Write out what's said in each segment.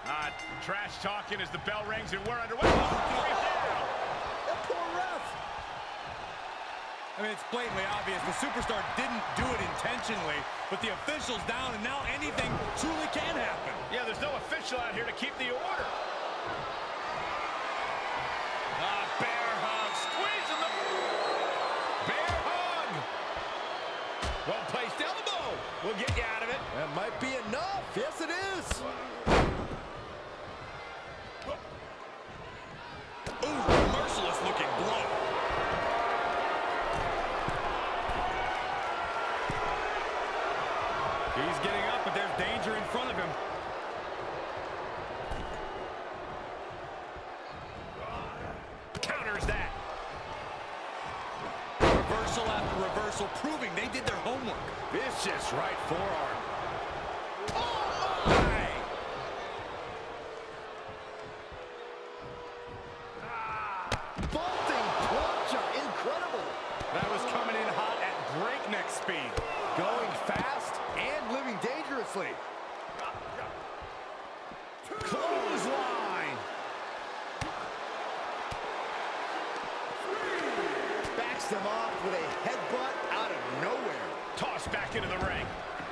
Trash talking as the bell rings and we're underway. That poor ref. I mean, it's blatantly obvious the superstar didn't do it intentionally, but the official's down, and now anything truly can happen. Yeah, there's no official out here to keep the order. Bear hug, squeezing the bear hug. Well-placed elbow will get you out of it. That might be enough. Yes, it is. Ooh, merciless looking blow. He's getting up, but there's danger in front of him. Counters that. Reversal after reversal, proving they did their homework. Vicious right forearm. That was coming in hot at breakneck speed. Going fast and living dangerously. Clothesline. Backs them off with a headbutt out of nowhere. Tossed back into the ring.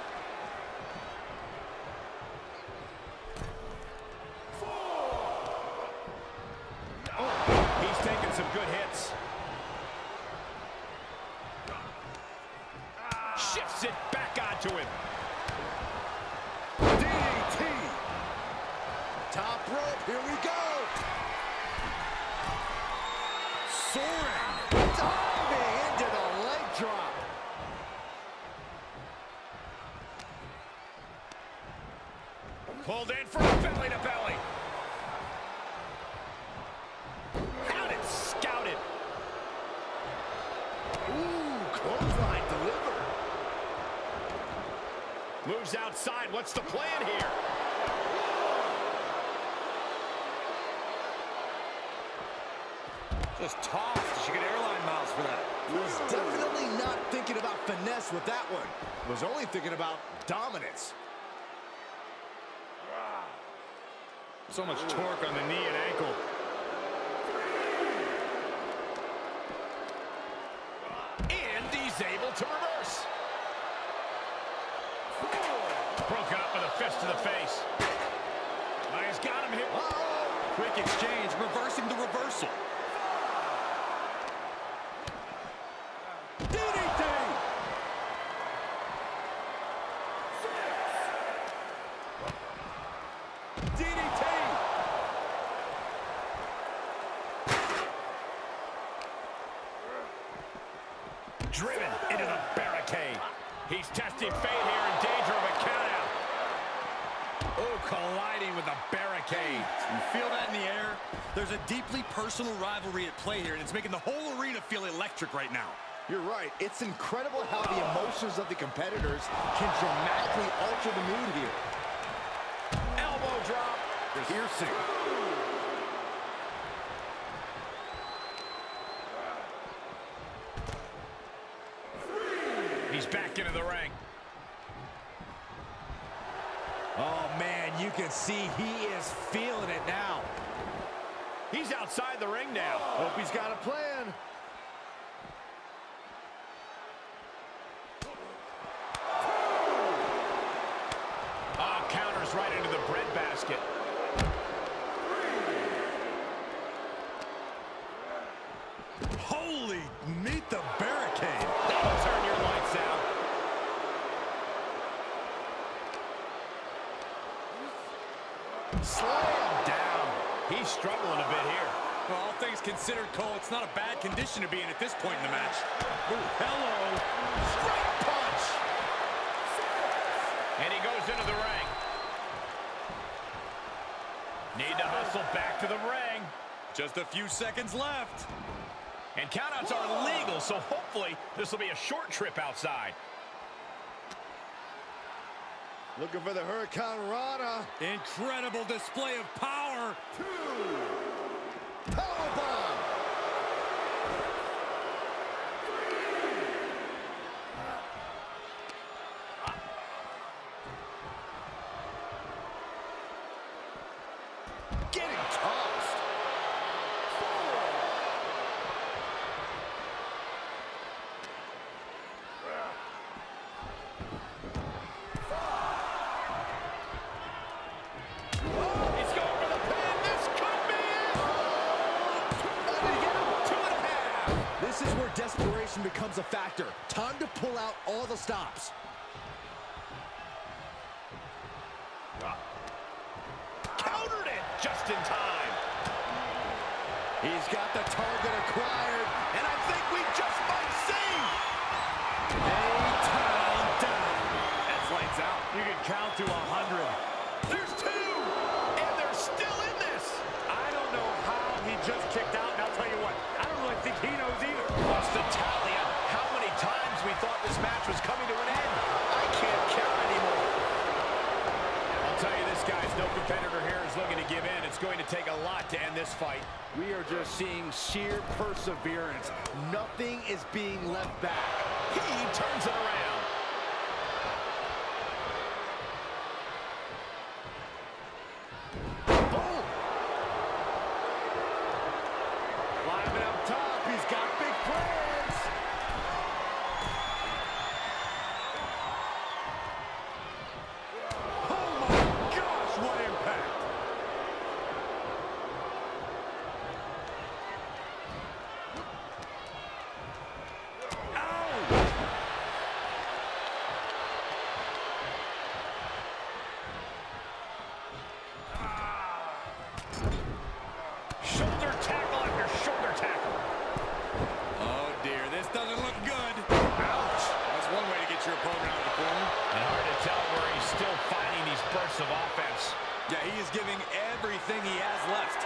Oh, he's taking some good hits. Shifts it back onto him. DDT. Top rope, here we go. Soaring. Diving into the leg drop. Pulled in for a belly to belly. Had it scouted. Ooh, clothesline delivered. Moves outside. What's the plan here? Just tossed. She get airline miles for that. Was definitely not thinking about finesse with that one. Was only thinking about dominance. So much torque on the knee and ankle. And he's able to reverse. Broken up with a fist to the face. He's got him here. Quick exchange, reversing the reversal. DDT! DDT! Driven into the barricade. He's testing fate here, in danger of a countout. Oh, colliding with the barricade. You feel that in the air? There's a deeply personal rivalry at play here, and it's making the whole arena feel electric right now. You're right. It's incredible how the emotions of the competitors can dramatically alter the mood here. Elbow drop. Piercing. He's back into the ring. Oh, man, you can see he is feeling it now. He's outside the ring now. Hope he's got a plan. Oh, counters right into the breadbasket. Holy, meet the barricade. That'll turn your lights out. Slam down. He's struggling a bit here. Well, all things considered, Cole, it's not a bad condition to be in at this point in the match. Ooh, hello. Straight punch. And he goes into the ring. Need to hustle back to the ring. Just a few seconds left. And countouts are legal, so hopefully this will be a short trip outside. Looking for the Hurricane Rana. Incredible display of power. Powerbomb. desperation becomes a factor. Time to pull out all the stops. Countered it just in time. He's got the target acquired, and I think we just might see a towel down. That's lights out. You can count to 100. There's two, and they're still in this. I don't know how he just kicked out, and I'll tell you what, I don't really think he knows either. Plus the tally of how many times we thought this match was coming to an end. I can't count anymore. I'll tell you this, guys, no competitor here is looking to give in. It's going to take a lot to end this fight. We are just seeing sheer perseverance. Nothing is being left back. He turns it around. Boom! Climbing up top, he's got big plans. Oh my gosh, what impact! Shoulder tackle after shoulder tackle. Oh dear, this doesn't look good. Ouch! That's one way to get your opponent out of the corner. And hard to tell where he's still finding these bursts of offense. Yeah, he is giving everything he has left.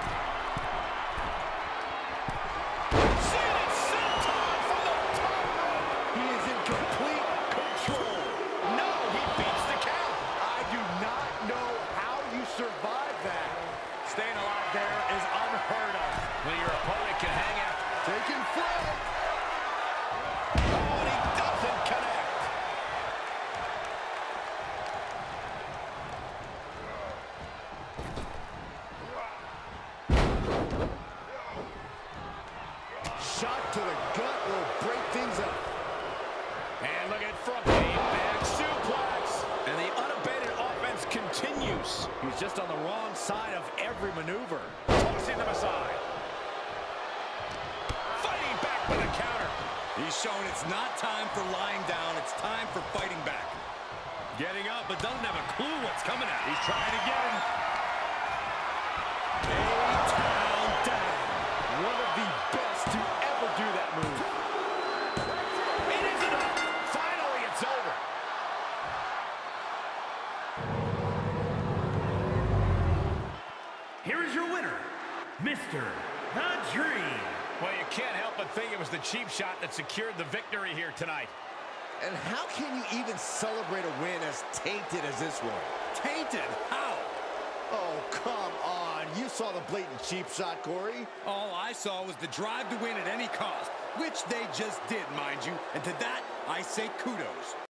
Send it senton from the top rope. He is in complete control. No, he beats the count. I do not know how you survive that. Staying alive there is unheard of. When your opponent can hang out. Taking flight. Oh, and he doesn't connect. Shot to the gut will break things up. And look at front knee, back suplex. And the unabated offense continues. He's just on the wrong side of every maneuver. Tossing them aside. Fighting back with a counter. He's showing it's not time for lying down, it's time for fighting back. Getting up, but doesn't have a clue what's coming at him. He's trying again. A town down. One of the best to ever do that move. It is enough. Finally, it's over. Here is your winner, Mr. The Dream. Well, you can't help but think it was the cheap shot that secured the victory here tonight. And how can you even celebrate a win as tainted as this one? Tainted? How? Oh, come on. You saw the blatant cheap shot, Corey. All I saw was the drive to win at any cost, which they just did, mind you. And to that, I say kudos.